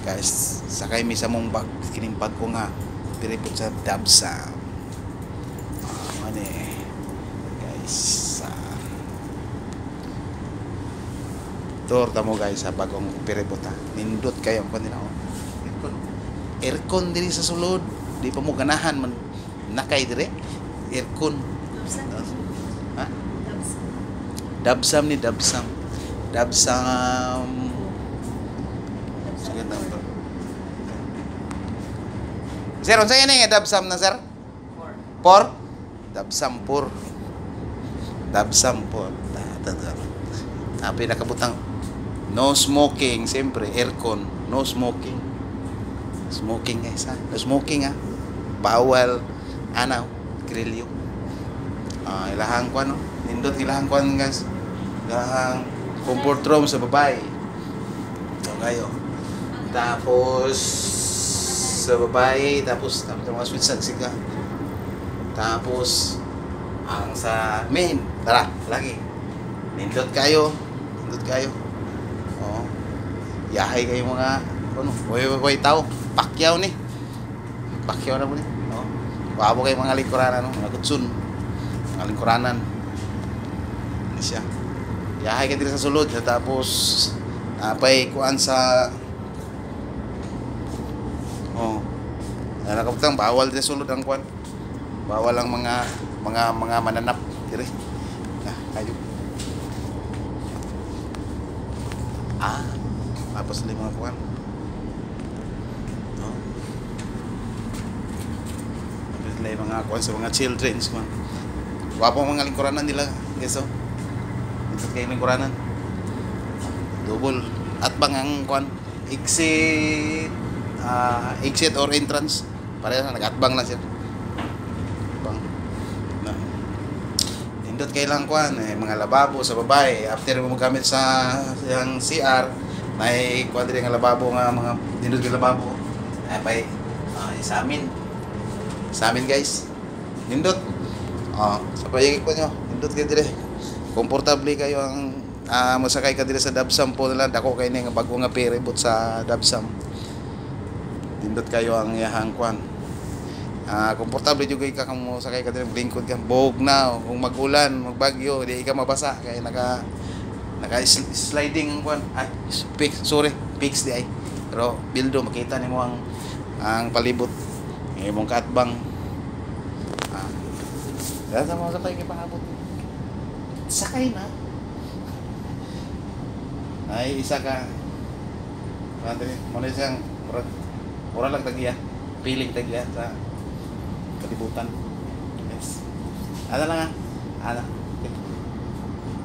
Guys, sakay mi sa mong bag, kining bag ko nga piripot sa Dabsam. Ano guys, tour tamo guys sa bagong piripot ha. Nindot kayo ang kanila aircon diri sa sulod, di pa mo ganahan man nakay dire aircon. Ha? Dabsam ni Dabsam. Sige na. Sir, unsa yan nga Dabsam na sir? Por? Dabsampur. Dabsampur. Tapi nakabutang no smoking, siyempre aircon, no smoking. Smoking guys ha. No smoking ha. Bawal ano, grilyo. Ilahang ko ano, nindot ilahang ko guys. Ilahang comfort room sa babae. So kayo. Tapos sa babae, tapos mga sweet sagsika. Tapos ang sa main, tara, lagi. Nindot kayo. Oh. Yahay kayo mga ano, way tao. Pakyaw ni. Pakyaw na mo ni. Oh. Wabo kayo mga lingkuranan, no? Mga kutsun. Mga lingkuranan. Ini siya. Yahay ka dito sa sulod, tapos apay kuan sa nakabutang bawal din sulod ang kuan. Bawal ang mga mananap dire. Ayo. Tapos din mga kuan. Tapos din mga kuan sa mga children's kuan. Wapo mga lingkuranan nila, guys. Ito kay lingkuranan. Double at bangang kuan exit or entrance. Pareha na nag-atbang lang siya. Bang. Na. Nindot kay lang kuan mga lababo sa babae after mo gamit sa yang CR, may kuan diri nga lababo nga mga nindot kay lababo. Ay sa amin. Sa amin guys. Nindot. Sa payag ko nyo, nindot kay dire. Komportable kayo ang masakay ka dire sa Dabsam po nila. Dako kayo nga bago nga piribot sa Dabsam. Nindot kayo ang yahang kuan. Komportable juga ka kamo sakay ka dire, lingkod ka. Bog na kung magulan, magbagyo, di ka mabasa kay naka sliding ang kuan. Fix di ay. Pero bildo makita nimo ang palibot. Imong kaatbang. Dasa mo sakay kay paabot. Sakay na. Ay isa ka. Madre, mo na siyang mura lang tagiya. Piling tagiya sa kalibutan. Yes. Ano lang